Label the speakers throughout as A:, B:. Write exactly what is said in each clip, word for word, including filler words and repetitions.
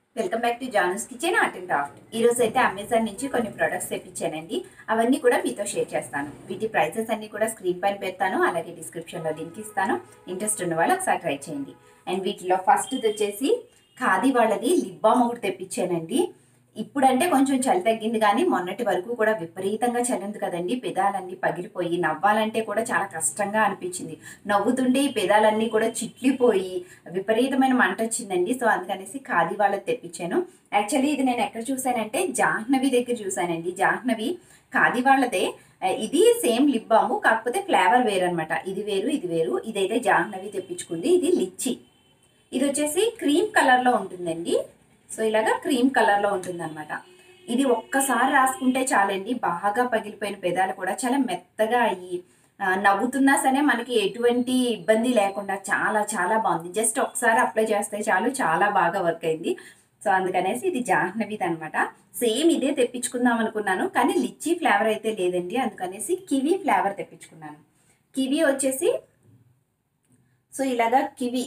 A: Welcome back to Janu's kitchen art and craft. ఈ రోజు అయితే అమెజాన్ నుంచి కొన్ని ప్రొడక్ట్స్ తెప్పించానండి. అవన్నీ కూడా మీతో షేర్ చేస్తాను. వీటి ప్రైసెస్ అన్ని కూడా స్క్రీన్ పైన పెడతాను, అలాగే డిస్క్రిప్షన్లో లింక్ ఇస్తాను. ఇంట్రెస్ట్ ఉన్న వాళ్ళు ఒకసారి ట్రై చేయండి. అండ్ వీటిలో ఫస్ట్ వచ్చేసి ఖాదీ వాళ్ళది లిప్ బామ్ ఒకటి తెప్పించానండి. ఇప్పుడంటే కొంచెం చలి తగ్గింది, కానీ మొన్నటి వరకు కూడా విపరీతంగా చలి ఉంది కదండి. పెదాలన్నీ పగిలిపోయి నవ్వాలంటే కూడా చాలా కష్టంగా అనిపించింది. నవ్వుతుంటే ఈ పెదాలన్నీ కూడా చిట్లిపోయి విపరీతమైన మంట వచ్చిందండి. సో అందుకనేసి ఖాదీ వాళ్ళది తెప్పించాను. యాక్చువల్లీ ఇది నేను ఎక్కడ చూసానంటే జాహ్నవి దగ్గర చూసానండి. జాహ్నవి ఖాదీ వాళ్ళదే. ఇది సేమ్ లిప్ బాము, కాకపోతే ఫ్లేవర్ వేరు అనమాట. ఇది వేరు ఇది వేరు. ఇదైతే జాహ్నవి తెప్పించుకుంది. ఇది లిచ్చి. ఇది వచ్చేసి క్రీమ్ కలర్లో ఉంటుందండి. సో ఇలాగా క్రీమ్ కలర్లో ఉంటుంది అనమాట. ఇది ఒక్కసారి రాసుకుంటే చాలండి, బాగా పగిలిపోయిన పెదాలు కూడా చాలా మెత్తగా అయ్యి నవ్వుతున్నా సరే మనకి ఎటువంటి ఇబ్బంది లేకుండా చాలా చాలా బాగుంది. జస్ట్ ఒకసారి అప్లై చేస్తే చాలు, చాలా బాగా వర్క్ అయింది. సో అందుకనేసి ఇది జాహ్నవిది అనమాట. సేమ్ ఇదే తెప్పించుకుందాం అనుకున్నాను, కానీ లిచ్చీ ఫ్లేవర్ అయితే లేదండి. అందుకనేసి కివీ ఫ్లేవర్ తెప్పించుకున్నాను. కివీ వచ్చేసి సో ఇలాగా కివీ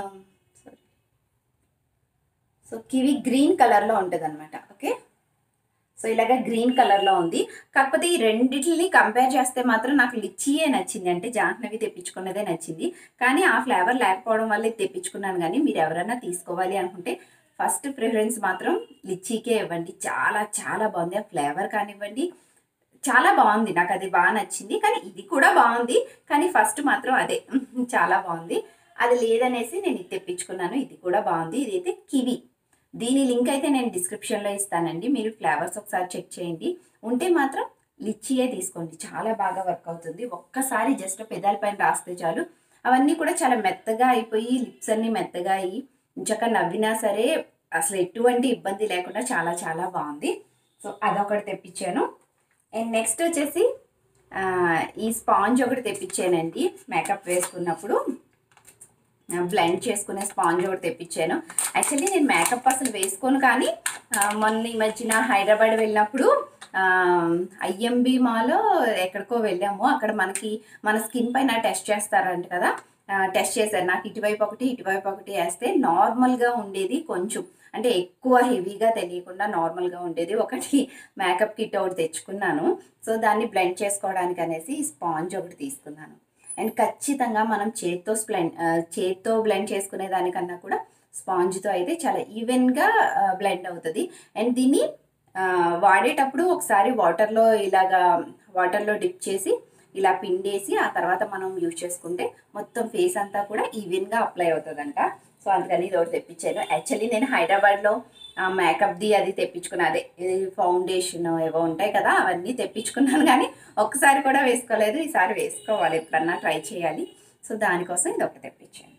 A: సో కివీ గ్రీన్ కలర్లో ఉంటుంది అనమాట. ఓకే, సో ఇలాగ గ్రీన్ కలర్లో ఉంది. కాకపోతే ఈ రెండింటిని కంపేర్ చేస్తే మాత్రం నాకు లిచ్చీయే నచ్చింది, అంటే జాహ్నవి తెప్పించుకున్నదే నచ్చింది. కానీ ఆ ఫ్లేవర్ లేకపోవడం వల్ల ఇది తెప్పించుకున్నాను. కానీ మీరు ఎవరైనా తీసుకోవాలి అనుకుంటే ఫస్ట్ ప్రిఫరెన్స్ మాత్రం లిచ్చీకే ఇవ్వండి. చాలా చాలా బాగుంది. ఆ ఫ్లేవర్ కానివ్వండి చాలా బాగుంది, నాకు అది బాగా నచ్చింది. కానీ ఇది కూడా బాగుంది, కానీ ఫస్ట్ మాత్రం అదే చాలా బాగుంది. అది లేదనేసి నేను ఇది తెప్పించుకున్నాను. ఇది కూడా బాగుంది. ఇదైతే కివీ. దీని లింక్ అయితే నేను డిస్క్రిప్షన్లో ఇస్తానండి. మీరు ఫ్లేవర్స్ ఒకసారి చెక్ చేయండి. ఉంటే మాత్రం లిచ్చీయే తీసుకోండి, చాలా బాగా వర్క్ అవుతుంది. ఒక్కసారి జస్ట్ పెదాల పైన రాస్తే చాలు, అవన్నీ కూడా చాలా మెత్తగా అయిపోయి లిప్స్ అన్నీ మెత్తగా అయ్యి ఇంచక నవ్వినా సరే అసలు ఎటువంటి ఇబ్బంది లేకుండా చాలా చాలా బాగుంది. సో అదొకటి తెప్పించాను. అండ్ నెక్స్ట్ వచ్చేసి ఈ స్పాంజ్ ఒకటి తెప్పించానండి. మేకప్ వేసుకున్నప్పుడు బ్లెండ్ చేసుకునే స్పాంజ్ ఒకటి తెప్పించాను. యాక్చువల్లీ నేను మేకప్ అసలు వేసుకోను, కానీ మొన్న ఈ మధ్యన హైదరాబాద్ వెళ్ళినప్పుడు ఐఎంబి మాలో ఎక్కడికో వెళ్ళాము. అక్కడ మనకి మన స్కిన్ పైన టెస్ట్ చేస్తారంట కదా, టెస్ట్ చేశారు. నాకు ఇటువైపు ఒకటి ఇటువైపు ఒకటి వేస్తే నార్మల్గా ఉండేది, కొంచెం అంటే ఎక్కువ హెవీగా తెలియకుండా నార్మల్గా ఉండేది. ఒకటి మేకప్ కిట్ ఒకటి తెచ్చుకున్నాను. సో దాన్ని బ్లెండ్ చేసుకోవడానికి అనేసి ఈ స్పాంజ్ ఒకటి తీసుకున్నాను. అండ్ ఖచ్చితంగా మనం చేత్తో బ్లెండ్ చేత్తో బ్లెండ్ చేసుకునే దానికన్నా కూడా స్పాంజ్తో అయితే చాలా ఈవెన్గా బ్లెండ్ అవుతుంది. అండ్ దీన్ని వాడేటప్పుడు ఒకసారి వాటర్లో ఇలాగా వాటర్లో డిప్ చేసి ఇలా పిండేసి ఆ తర్వాత మనం యూజ్ చేసుకుంటే మొత్తం ఫేస్ అంతా కూడా ఈవెన్గా అప్లై అవుతుందంట. సో అందుకని ఇది ఒకటి తెప్పించాను. యాక్చువల్లీ నేను హైదరాబాద్లో మేకప్ది అది తెప్పించుకున్నా, అదే ఇది ఫౌండేషన్ ఏవో ఉంటాయి కదా, అవన్నీ తెప్పించుకున్నాను. కానీ ఒక్కసారి కూడా వేసుకోలేదు. ఈసారి వేసుకోవాలి, ఎప్పుడన్నా ట్రై చేయాలి. సో దానికోసం ఇది ఒకటి తెప్పించాను.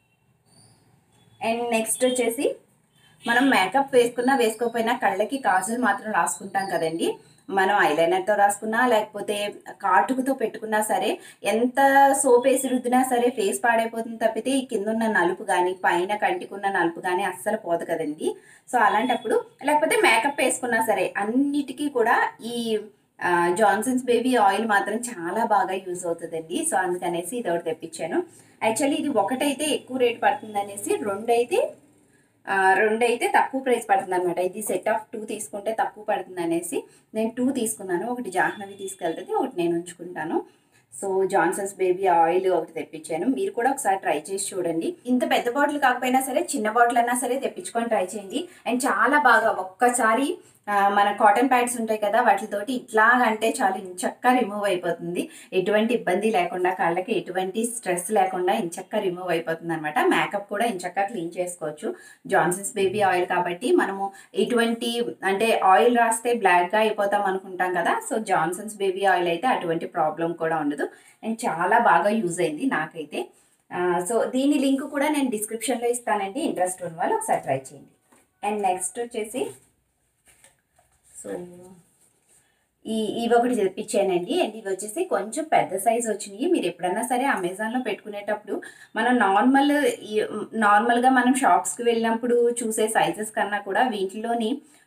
A: అండ్ నెక్స్ట్ వచ్చేసి మనం మేకప్ వేసుకున్నా వేసుకోకపోయినా కళ్ళకి కాజల్ మాత్రం రాసుకుంటాం కదండి. మనం ఐలైనర్తో రాసుకున్నా లేకపోతే కాటుకుతో పెట్టుకున్నా సరే, ఎంత సోప్ వేసి రుద్దినా సరే ఫేస్ పాడైపోతుంది తప్పితే ఈ కింద ఉన్న నలుపు కానీ పైన కంటికున్న నలుపు కానీ అస్సలు పోదు కదండి. సో అలాంటప్పుడు లేకపోతే మేకప్ వేసుకున్నా సరే అన్నిటికీ కూడా ఈ జాన్సన్స్ బేబీ ఆయిల్ మాత్రం చాలా బాగా యూజ్ అవుతుందండి. సో అందుకనేసి ఇది ఒకటి తెప్పించాను. యాక్చువల్లీ ఇది ఒకటైతే ఎక్కువ రేట్ పడుతుంది అనేసి రెండు అయితే రెండు అయితే తక్కువ ప్రైస్ పడుతుంది అనమాట. ఇది సెట్ ఆఫ్ టూ తీసుకుంటే తక్కువ పడుతుంది అనేసి నేను టూ తీసుకున్నాను. ఒకటి జాహ్నవి తీసుకెళ్తుంది, ఒకటి నేను ఉంచుకుంటాను. సో జాన్సన్స్ బేబీ ఆయిల్ ఒకటి తెప్పించాను. మీరు కూడా ఒకసారి ట్రై చేసి చూడండి. ఇంత పెద్ద బాటిల్ కాకపోయినా సరే చిన్న బాటిల్ అయినా సరే తెప్పించుకొని ట్రై చేయండి. అండ్ చాలా బాగా ఒక్కసారి మన కాటన్ ప్యాడ్స్ ఉంటాయి కదా, వాటితోటి ఇట్లాగంటే చాలు ఇంచక్క రిమూవ్ అయిపోతుంది. ఎటువంటి ఇబ్బంది లేకుండా, కళ్ళకి ఎటువంటి స్ట్రెస్ లేకుండా ఇంచక్క రిమూవ్ అయిపోతుంది అనమాట. మేకప్ కూడా ఇంచక్క క్లీన్ చేసుకోవచ్చు. జాన్సన్స్ బేబీ ఆయిల్ కాబట్టి మనము ఎటువంటి అంటే ఆయిల్ రాస్తే బ్లాక్గా అయిపోతాం అనుకుంటాం కదా, సో జాన్సన్స్ బేబీ ఆయిల్ అయితే అటువంటి ప్రాబ్లం కూడా ఉండదు. అండ్ చాలా బాగా యూజ్ అయింది నాకైతే. సో దీని లింక్ కూడా నేను డిస్క్రిప్షన్లో ఇస్తానండి, ఇంట్రెస్ట్ ఉన్న వాళ్ళు ఒకసారి ట్రై చేయండి. అండ్ నెక్స్ట్ వచ్చేసి సో ఈ ఇవి ఒకటి తెప్పించానండి. అండ్ ఇవి వచ్చేసి కొంచెం పెద్ద సైజ్ వచ్చినాయి. మీరు ఎప్పుడన్నా సరే అమెజాన్లో పెట్టుకునేటప్పుడు మనం నార్మల్ నార్మల్గా మనం షాప్స్కి వెళ్ళినప్పుడు చూసే సైజెస్ కన్నా కూడా వీటిలోని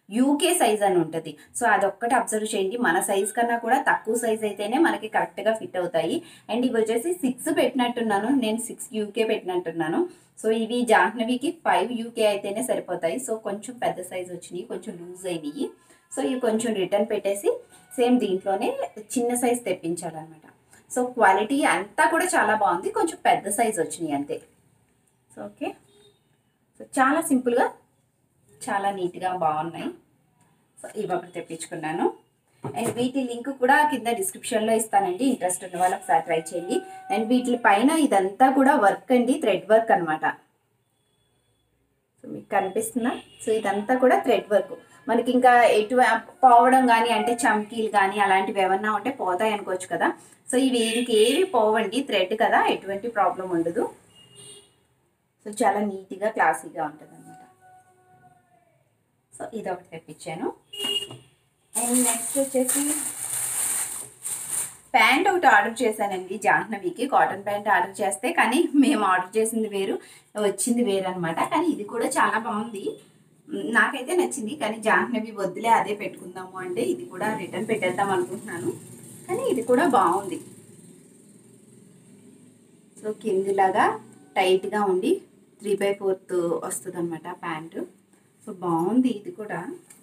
A: యూకే సైజ్ అని ఉంటుంది. సో అదొక్కటి అబ్జర్వ్ చేయండి. మన సైజ్ కన్నా కూడా తక్కువ సైజ్ అయితేనే మనకి కరెక్ట్గా ఫిట్ అవుతాయి. అండ్ ఇవి వచ్చేసి సిక్స్ పెట్టినట్టున్నాను, నేను సిక్స్ యూకే పెట్టినట్టున్నాను. సో ఇవి జాహ్నవికి ఫైవ్ యూకే అయితేనే సరిపోతాయి. సో కొంచెం పెద్ద సైజ్ వచ్చినాయి, కొంచెం లూజ్ అయినాయి. సో ఇవి కొంచెం రిటర్న్ పెట్టేసి సేమ్ దీంట్లోనే చిన్న సైజ్ తెప్పించాలన్నమాట. సో క్వాలిటీ అంతా కూడా చాలా బాగుంది, కొంచెం పెద్ద సైజ్ వచ్చినాయి అంతే. సో ఓకే, సో చాలా సింపుల్గా చాలా నీట్గా బాగున్నాయి. సో ఇవి ఒకటి తెప్పించుకున్నాను. అండ్ వీటి లింక్ కూడా కింద డిస్క్రిప్షన్లో ఇస్తానండి, ఇంట్రెస్ట్ ఉన్న వాళ్ళు ఒకసారి ట్రై చేయండి. అండ్ వీటి పైన ఇదంతా కూడా వర్క్ అండి, థ్రెడ్ వర్క్ అనమాట. సో మీకు కనిపిస్తుందా? సో ఇదంతా కూడా థ్రెడ్ వర్క్. మనకి ఇంకా ఎటు పోవడం కానీ అంటే చమ్కీలు కానీ అలాంటివి ఏమన్నా ఉంటే పోతాయి అనుకోవచ్చు కదా. సో ఇవి ఇంకేవి పోవండి, థ్రెడ్ కదా, ఎటువంటి ప్రాబ్లం ఉండదు. సో చాలా నీట్గా క్లాసీగా ఉంటుంది అనమాట. సో ఇది ఒకటి తెప్పించాను. అండ్ నెక్స్ట్ వచ్చేసి ప్యాంట్ ఒకటి ఆర్డర్ చేశానండి జాహ్నవికి, కాటన్ ప్యాంట్ ఆర్డర్ చేస్తే, కానీ మేము ఆర్డర్ చేసింది వేరు, వచ్చింది వేరు అనమాట. కానీ ఇది కూడా చాలా బాగుంది, నాకైతే నచ్చింది. కానీ జాహ్నవి వద్దులే అదే పెట్టుకుందాము అంటే ఇది కూడా రిటర్న్ పెట్టేద్దాం అనుకుంటున్నాను. కానీ ఇది కూడా బాగుంది. సో కిందిలాగా టైట్గా ఉండి త్రీ బై ఫోర్త్ వస్తుంది అనమాట ప్యాంటు. సో బాగుంది ఇది కూడా.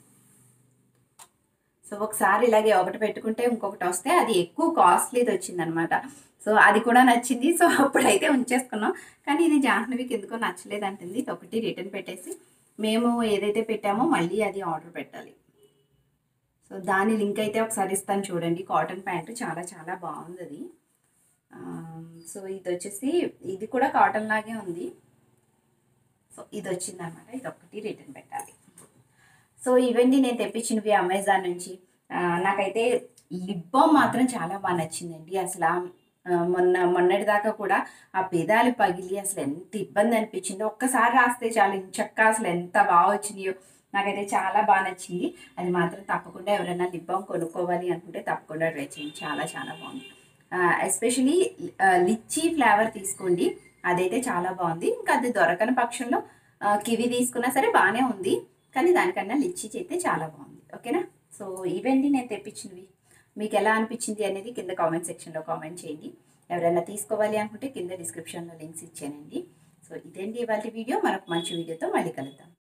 A: సో ఒకసారి ఇలాగే ఒకటి పెట్టుకుంటే ఇంకొకటి వస్తే అది ఎక్కువ కాస్ట్లీది వచ్చిందనమాట. సో అది కూడా నచ్చింది. సో అప్పుడైతే ఉంచేసుకున్నాం. కానీ ఇది జాహ్నవికి ఎందుకో నచ్చలేదు అంటుంది. ఇది ఒకటి రిటర్న్ పెట్టేసి మేము ఏదైతే పెట్టామో మళ్ళీ అది ఆర్డర్ పెట్టాలి. సో దాని లింక్ అయితే ఒకసారి ఇస్తాను చూడండి. కాటన్ ప్యాంటు చాలా చాలా బాగుంది అది. సో ఇది వచ్చేసి ఇది కూడా కాటన్ లాగే ఉంది. సో ఇది వచ్చింది అనమాట, ఇది ఒకటి రిటర్న్ పెట్టాలి. సో ఇవన్నీ నేను తెప్పించినవి అమెజాన్ నుంచి. నాకైతే లిప్ బామ్ మాత్రం చాలా బాగా నచ్చిందండి. అసలు మొన్న మొన్నటి దాకా కూడా ఆ పెదాలు పగిలి అసలు ఎంత ఇబ్బంది అనిపించిందో, ఒక్కసారి రాస్తే చాలు చక్క అసలు ఎంత బాగా వచ్చినాయో. నాకైతే చాలా బాగా నచ్చింది. అది మాత్రం తప్పకుండా ఎవరైనా లిప్ బామ్ కొనుక్కోవాలి అనుకుంటే తప్పకుండా ట్రై చేయండి, చాలా చాలా బాగుంది. ఎస్పెషలీ లిచ్చీ ఫ్లేవర్ తీసుకోండి, అదైతే చాలా బాగుంది. ఇంకా అది దొరకని పక్షంలో కివి తీసుకున్నా సరే బాగానే ఉంది, కానీ దానికన్నా లిచ్చీ అయితే చాలా బాగుంది. ఓకేనా? సో ఇవన్నీ నేను తెప్పించినవి. మీకు ఎలా అనిపించింది అనేది కింద కామెంట్ సెక్షన్లో కామెంట్ చేయండి. ఎవరైనా తీసుకోవాలి అనుకుంటే కింద డిస్క్రిప్షన్లో లింక్స్ ఇచ్చానండి. సో ఇదేంటి ఇవాళ వీడియో. మరొక మంచి వీడియోతో మళ్ళీ కలుద్దాం.